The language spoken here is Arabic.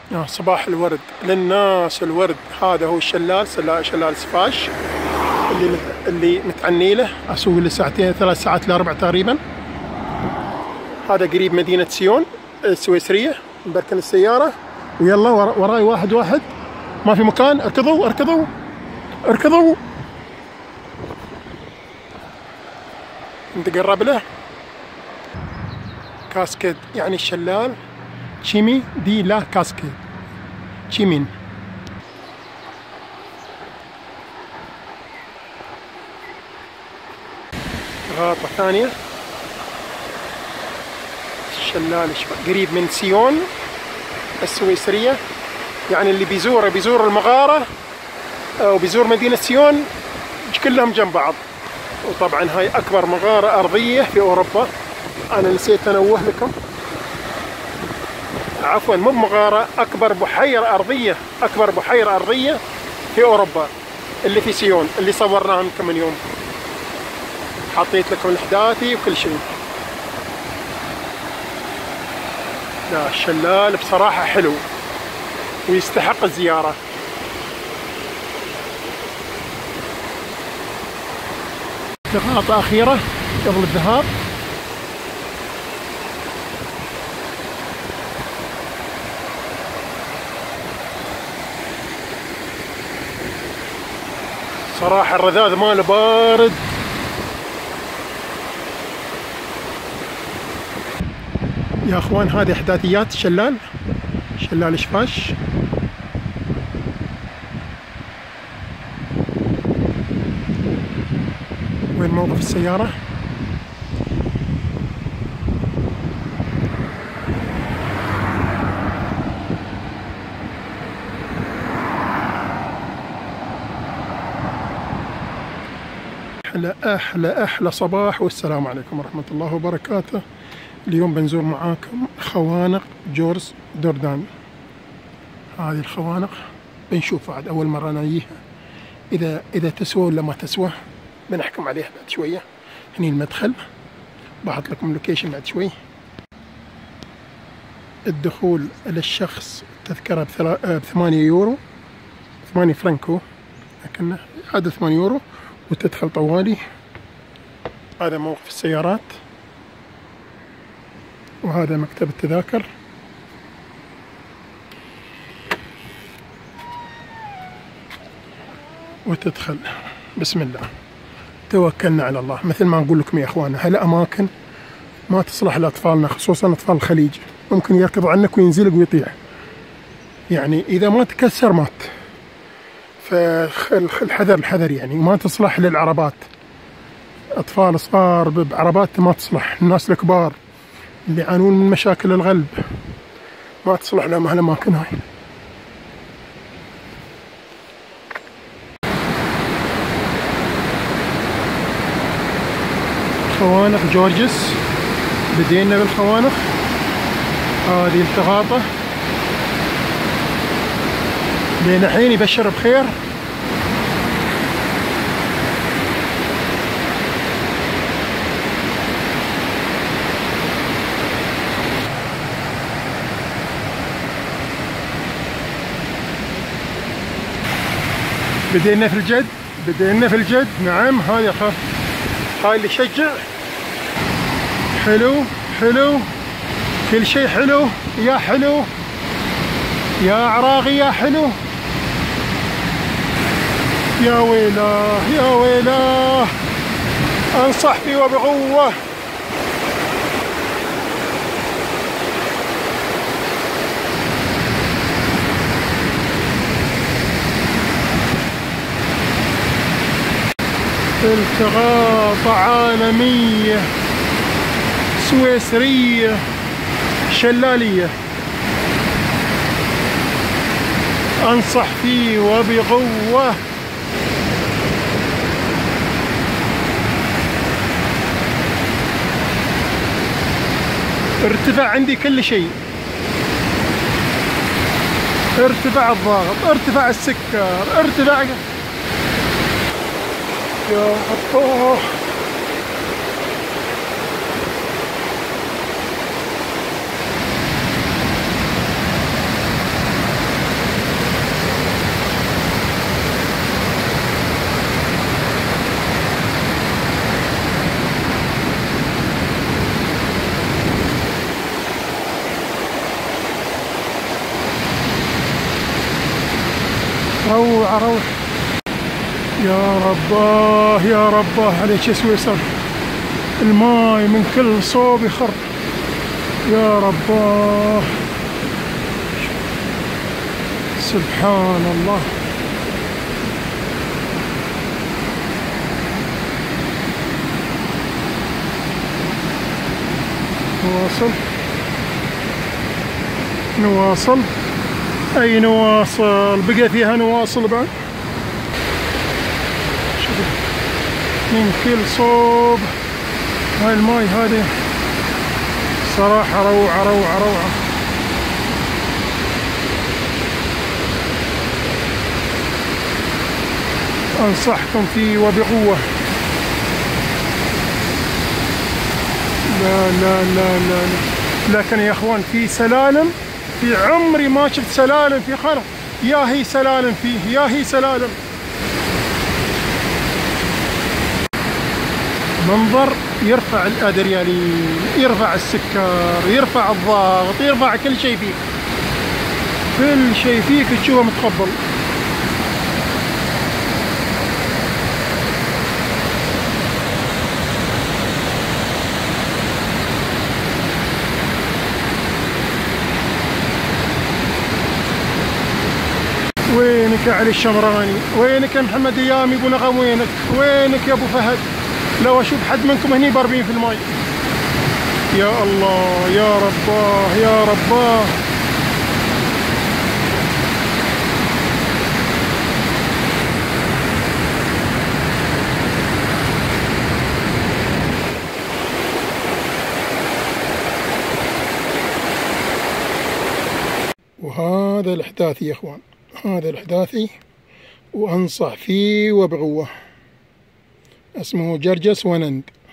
صباح الورد للناس الورد. هذا هو الشلال، شلال سفاش اللي متعني له. اسوق له ساعتين 3 ساعات ل4 تقريبا. هذا قريب مدينة سيون السويسرية. نركن السيارة ويلا وراي واحد ما في مكان. اركضوا. نتقرب له. كاسكيد يعني الشلال. تشيمي دي لا كاسكيد تشيمين. غاطة ثانية. الشلال قريب من سيون السويسرية. يعني اللي بيزور المغارة أو بيزور مدينة سيون كلهم جنب بعض. وطبعا هاي أكبر مغارة أرضية في أوروبا. أنا نسيت أنوه لكم، عفوا مو مغارة، أكبر بحيرة أرضية في أوروبا اللي في سيون، اللي صورناها من يوم. حطيت لكم الأحداثي وكل شيء. لا الشلال بصراحة حلو ويستحق الزيارة. نقطة أخيرة قبل الذهاب. صراحة الرذاذ ماله بارد. يا اخوان هذه احداثيات شلال شفاش. وين موقف السيارة؟ أحلى صباح، والسلام عليكم ورحمة الله وبركاته. اليوم بنزور معاكم خوانق جورج دوردان. هذه الخوانق بنشوفها عاد أول مرة نجيها، إذا تسوى ولا ما تسوى بنحكم عليها بعد شوية. هني المدخل، بحط لكم اللوكيشن بعد شوي. الدخول للشخص تذكرة ب8 يورو، 8 فرنكو، لكن هذا 8 يورو وتدخل طوالي. هذا موقف السيارات، وهذا مكتب التذاكر. وتدخل. بسم الله، توكلنا على الله. مثل ما نقول لكم يا اخوانا، هالاماكن ما تصلح لاطفالنا، خصوصا اطفال الخليج. ممكن يركض عنك وينزلق ويطيح، يعني اذا ما تكسر مات. فالحذر يعني. ما تصلح للعربات، اطفال صغار بعربات ما تصلح. الناس الكبار اللي يعانون من مشاكل القلب ما تصلح لهم هالاماكن هاي. خوانق جورجس. بدينا بالخوانق. هذه التغاطة لين الحين يبشر بخير. بدينا في الجد. نعم هاي هاي اللي يشجع. حلو كل شيء حلو يا عراقي يا حلو. يا ويلاه انصح فيه وبقوة. التغاطة عالمية سويسرية شلالية، أنصح فيه وبقوة. ارتفع عندي كل شيء، ارتفع الضغط، ارتفع السكر، ارتفع. يا الله روعة روعة. يا رباه يا رباه عليك يا سويسر، الماي من كل صوب يخر. يا رباه سبحان الله. نواصل أي نواصل، بقى فيها نواصل بعد. شوف من كل صوب هاي الماي هذه صراحة روعة روعة روعة. أنصحكم فيه وبقوة. لا لا لا لا لا. لكن يا اخوان في سلالم في عمري ما شفت سلالم في خرق. يا هي سلالم فيه، يا هي سلالم. منظر يرفع الادريالين، يرفع السكر، يرفع الضغط، يرفع كل شيء فيك. كل شيء فيك تشوفه متقبل. وينك يا علي الشمراني؟ وينك يا محمد ايامي ابو نغم؟ وينك يا ابو فهد؟ لو اشوف حد منكم هني برمين في الماي. يا الله يا رباه يا رباه. وهذا الإحداثي يا اخوان، هذا الإحداثي وأنصح فيه وبقوة. اسمه جرجس ونند.